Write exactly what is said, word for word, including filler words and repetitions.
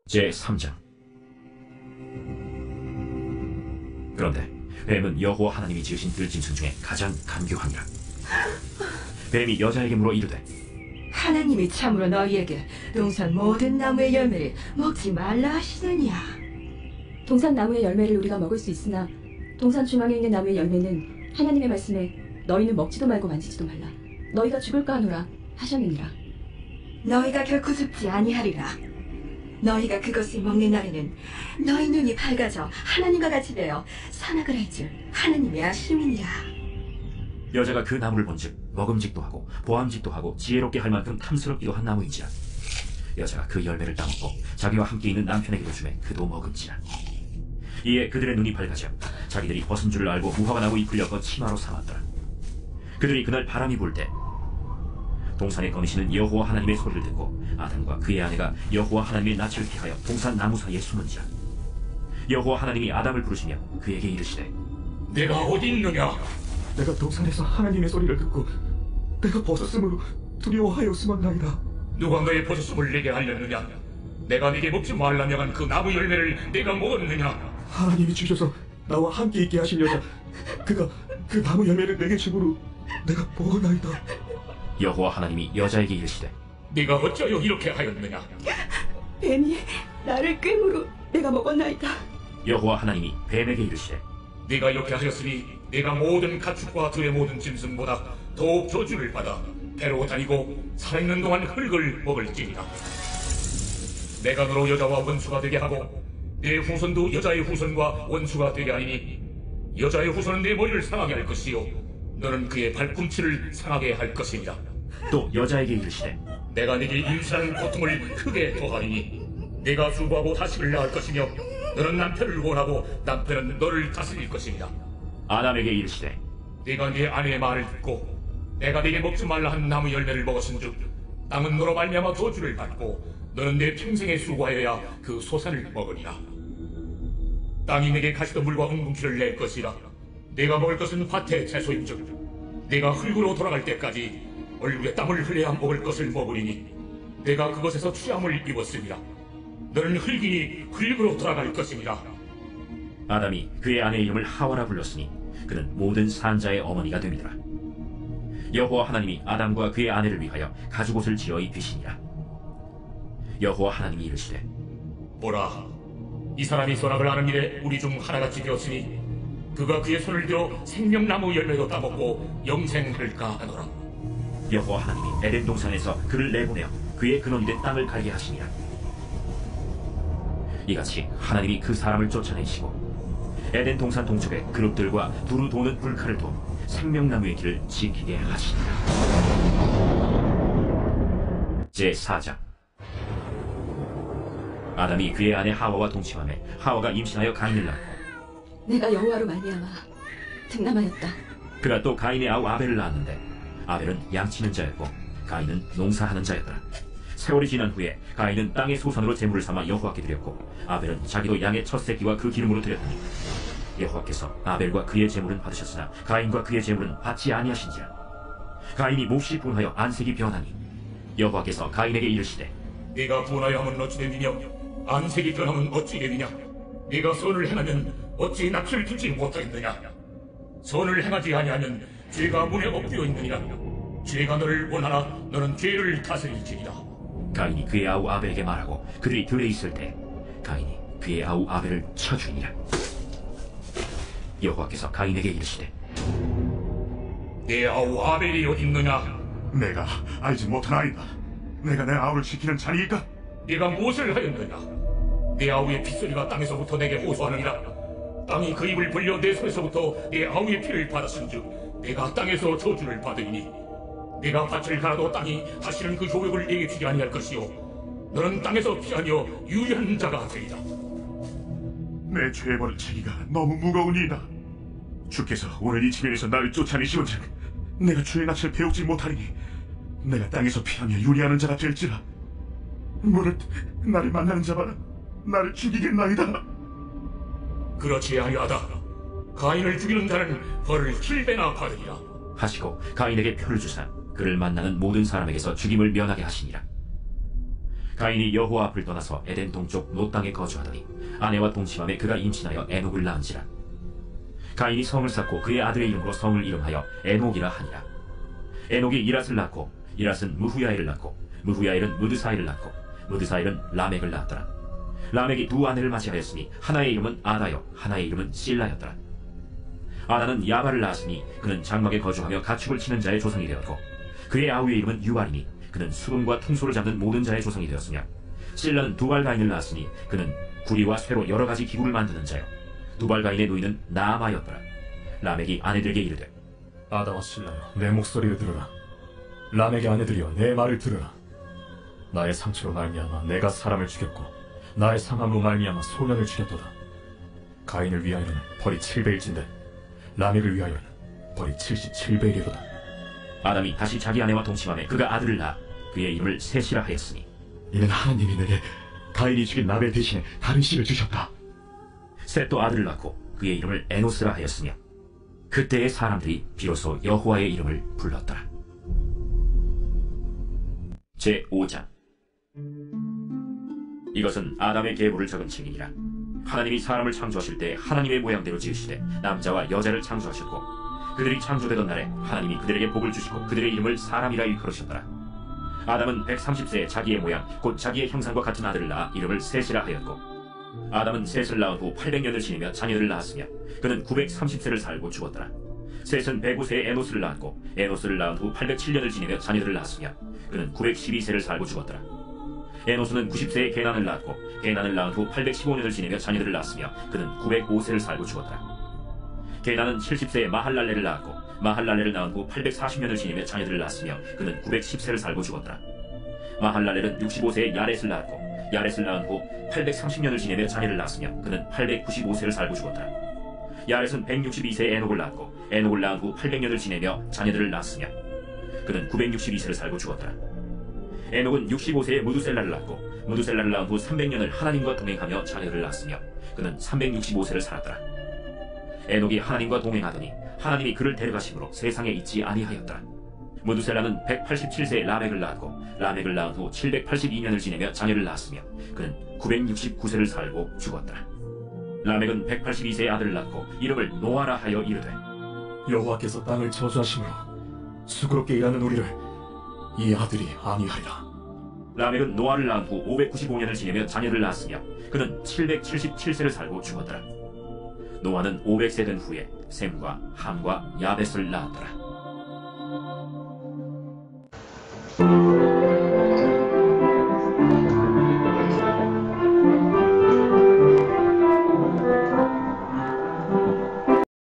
제삼 장. 그런데 뱀은 여호와 하나님이 지으신 들짐승 중에 가장 간교하니라. 뱀이 여자에게 물어 이르되, 하나님이 참으로 너희에게 동산 모든 나무의 열매를 먹지 말라 하시느냐? 동산 나무의 열매를 우리가 먹을 수 있으나 동산 중앙에 있는 나무의 열매는 하나님의 말씀에 너희는 먹지도 말고 만지지도 말라, 너희가 죽을까 하노라 하셨느니라. 너희가 결코 죽지 아니하리라. 너희가 그것을 먹는 날에는 너희 눈이 밝아져 하나님과 같이 되어 선악을 할 줄 하나님의 아심이니라. 여자가 그 나무를 본즉 먹음직도 하고 보암직도 하고 지혜롭게 할 만큼 탐스럽기도 한 나무인지라. 여자가 그 열매를 따먹고 자기와 함께 있는 남편에게도 주매 그도 먹은지라. 이에 그들의 눈이 밝아져 자기들이 벗은 줄을 알고 무화과 나무 잎을 엮어 치마로 삼았더라. 그들이 그날 바람이 불 때 동산에 거니시는 여호와 하나님의 소리를 듣고 아담과 그의 아내가 여호와 하나님의 낯을 피하여 동산 나무 사이에 숨은지라. 여호와 하나님이 아담을 부르시며 그에게 이르시되, 내가 어디 있느냐? 내가 동산에서 하나님의 소리를 듣고 내가 벗었으므로 두려워하여 숨었나이다. 누가 너의 벗었음을 내게 알렸느냐? 내가 네게 먹지 말라 명한 그 나무 열매를 내가 먹었느냐? 하나님이 주셔서 나와 함께 있게 하신 여자, 그가 그 나무 열매를 내게 주므로 내가 먹었나이다. 여호와 하나님이 여자에게 이르시되, 네가 어찌하여 이렇게 하였느냐? 뱀이 나를 꿰므로 내가 먹었나이다. 여호와 하나님이 뱀에게 이르시되, 네가 이렇게 하였으니 네가 모든 가축과 들의 모든 짐승보다 더욱 저주를 받아 배로 다니고 살아있는 동안 흙을 먹을지니라. 내가 너로 여자와 원수가 되게 하고 네 후손도 여자의 후손과 원수가 되게 하리니 여자의 후손은 네 머리를 상하게 할 것이요 너는 그의 발꿈치를 상하게 할 것이니라. 또 여자에게 이르시되, 내가 네게 임신하는 고통을 크게 더하리니 네가 수부하고 다식을 낳을 것이며 너는 남편을 원하고 남편은 너를 다스릴 것이니라. 아담에게 이르시되, 네가 네 아내의 말을 듣고 내가 네게 먹지 말라 한 나무 열매를 먹었은즉 땅은 너로 말미암아 저주를 받고 너는 내 평생에 수고하여야 그 소산을 먹으리라. 땅이 내게 가시덤불과 웅둥키를 낼 것이라. 내가 먹을 것은 밭의 채소인즉 내가 흙으로 돌아갈 때까지 얼굴에 땀을 흘려야 먹을 것을 먹으리니 내가 그것에서 취함을 입었으리라. 너는 흙이니 흙으로 돌아갈 것이니라. 아담이 그의 아내의 이름을 하와라 불렀으니 그는 모든 산자의 어머니가 됨이더라. 여호와 하나님이 아담과 그의 아내를 위하여 가죽옷을 지어 입히시니라. 여호와 하나님이 이르시되, 보라, 이 사람이 선악을 아는 일에 우리 중 하나같이 되었으니 그가 그의 손을 들어 생명나무 열매도 따먹고 영생할까 하노라. 여호와 하나님이 에덴 동산에서 그를 내보내어 그의 근원이 된 땅을 갈게 하시니라. 이같이 하나님이 그 사람을 쫓아내시고 에덴 동산 동쪽에 그룹들과 두루 도는 불칼을 둬 생명나무의 길을 지키게 하시니라. 제사 장. 아담이 그의 아내 하와와 동침하매 하와가 임신하여 가인을 낳고 내가 여호와로 말미암아 등남하였다. 그가 또 가인의 아우 아벨을 낳았는데 아벨은 양치는 자였고 가인은 농사하는 자였더라. 세월이 지난 후에 가인은 땅의 소산으로 제물을 삼아 여호와께 드렸고 아벨은 자기도 양의 첫 새끼와 그 기름으로 드렸더니 여호와께서 아벨과 그의 제물은 받으셨으나 가인과 그의 제물은 받지 아니하신지라. 가인이 몹시 분하여 안색이 변하니 여호와께서 가인에게 이르시되, 네가 분하여 하면 어찌 되느냐? 안색이 변하면 어찌 되느냐? 네가 선을 행하면 어찌 낯을 들지 못하겠느냐? 선을 행하지 아니하면 죄가 문에 엎드려 있느니라. 죄가 너를 원하나 너는 죄를 다스릴지니라. 가인이 그의 아우 아벨에게 말하고 그들이 들에 있을 때 가인이 그의 아우 아벨을 쳐 죽이니라. 여호와께서 가인에게 이르시되, 네 아우 아벨이 어디 있느냐? 내가 알지 못하나이다. 내가 내 아우를 지키는 자니이까? 네가 무엇을 하였느냐? 네 아우의 핏소리가 땅에서부터 내게 호소하느니라. 땅이 그 입을 벌려 내 손에서부터 네 아우의 피를 받았은즉 내가 땅에서 저주를 받으니 네가 밭을 갈아도 땅이 다시는 그 효력을 내게 주지 아니할 것이요 너는 땅에서 피하며 유리한 자가 되리라. 내 죄에 버릴 책이가 너무 무거우니이다. 주께서 오늘 이 지면에서 나를 쫓아내시온즉 내가 주의 낯을 배우지 못하리니 내가 땅에서 피하며 유리하는 자가 될지라. 무릇 나를 만나는 자마다 나를 죽이겠나이다. 그렇지 아니하다. 가인을 죽이는 자는 벌을 칠배나 받으리라. 하시고 가인에게 표를 주사 그를 만나는 모든 사람에게서 죽임을 면하게 하시니라. 가인이 여호와 앞을 떠나서 에덴 동쪽 노 땅에 거주하더니 아내와 동침함에 그가 임신하여 에녹을 낳은지라. 가인이 성을 쌓고 그의 아들의 이름으로 성을 이름하여 에녹이라 하니라. 에녹이 이랏을 낳고 이랏은 무후야엘을 낳고 무후야엘은 무드사엘을 낳고 무드사엘은 라멕을 낳았더라. 라멕이 두 아내를 맞이하였으니 하나의 이름은 아다요 하나의 이름은 실라였더라. 아다는 야발을 낳았으니 그는 장막에 거주하며 가축을 치는 자의 조상이 되었고 그의 아우의 이름은 유발이니 그는 수금과 퉁소를 잡는 모든 자의 조상이 되었으며 실라는 두발가인을 낳았으니 그는 구리와 쇠로 여러 가지 기구를 만드는 자요 두발가인의 노인은 나아마였더라. 라멕이 아내들에게 이르되 아다와 실라여, 내 목소리를 들으라. 라멕의 아내들이여, 내 말을 들으라. 나의 상처로 말미암아 내가 사람을 죽였고 나의 상함으로 말미암아 소년을 죽였도다. 가인을 위하여는 벌이 칠배일진데 라멕을 위하여는 벌이 칠십칠배이리로다. 아담이 다시 자기 아내와 동침함에 그가 아들을 낳아 그의 이름을 셋이라 하였으니 이는 하나님이 내게 가인이 죽인 라멕 대신에 다른 씨를 주셨다. 셋도 아들을 낳고 그의 이름을 에노스라 하였으며 그때의 사람들이 비로소 여호와의 이름을 불렀더라. 제오 장. 이것은 아담의 계보를 적은 책이니라. 하나님이 사람을 창조하실 때 하나님의 모양대로 지으시되 남자와 여자를 창조하셨고 그들이 창조되던 날에 하나님이 그들에게 복을 주시고 그들의 이름을 사람이라 일컬으셨더라. 아담은 백삼십 세에 자기의 모양 곧 자기의 형상과 같은 아들을 낳아 이름을 셋이라 하였고 아담은 셋을 낳은 후 팔백 년을 지내며 자녀를 낳았으며 그는 구백삼십 세를 살고 죽었더라. 셋은 백오 세에 에노스를 낳았고 에노스를 낳은 후 팔백칠 년을 지내며 자녀들을 낳았으며 그는 구백십이 세를 살고 죽었더라. 에노스는 구십 세에 게난을 낳았고 게난을 낳은 후 팔백십오 년을 지내며 자녀들을 낳았으며 그는 구백오 세를 살고 죽었더라. 게난은 칠십 세에 마할랄레를 낳았고 마할랄레를 낳은 후 팔백사십 년을 지내며 자녀들을 낳았으며 그는 구백십 세를 살고 죽었더라. 마할랄렐은 육십오 세에 야렛을 낳았고 야렛을 낳은 후 팔백삼십 년을 지내며 자녀를 낳았으며 그는 팔백구십오 세를 살고 죽었더라. 야렛은 백육십이 세에 에녹을 낳았고 에녹을 낳은 후 팔백 년을 지내며 자녀들을 낳았으며 그는 구백육십이 세를 살고 죽었더라. 에녹은 육십오 세에 무두셀라를 낳고 무두셀라를 낳은 후 삼백 년을 하나님과 동행하며 자녀를 낳았으며 그는 삼백육십오 세를 살았더라. 에녹이 하나님과 동행하더니 하나님이 그를 데려가심으로 세상에 있지 아니하였더라. 무두셀라는 백팔십칠 세에 라멕을 낳았고 라멕을 낳은 후 칠백팔십이 년을 지내며 자녀를 낳았으며 그는 구백육십구 세를 살고 죽었더라. 라멕은 백팔십이 세에 아들을 낳고 이름을 노아라 하여 이르되 여호와께서 땅을 저주하심으로 수고롭게 일하는 우리를 이 아들이 아니하리라. 라멕은 노아를 낳은 후 오백구십오 년을 지내며 자녀를 낳았으며 그는 칠백칠십칠 세를 살고 죽었더라. 노아는 오백 세 된 후에 셈과 함과 야벳을 낳았더라.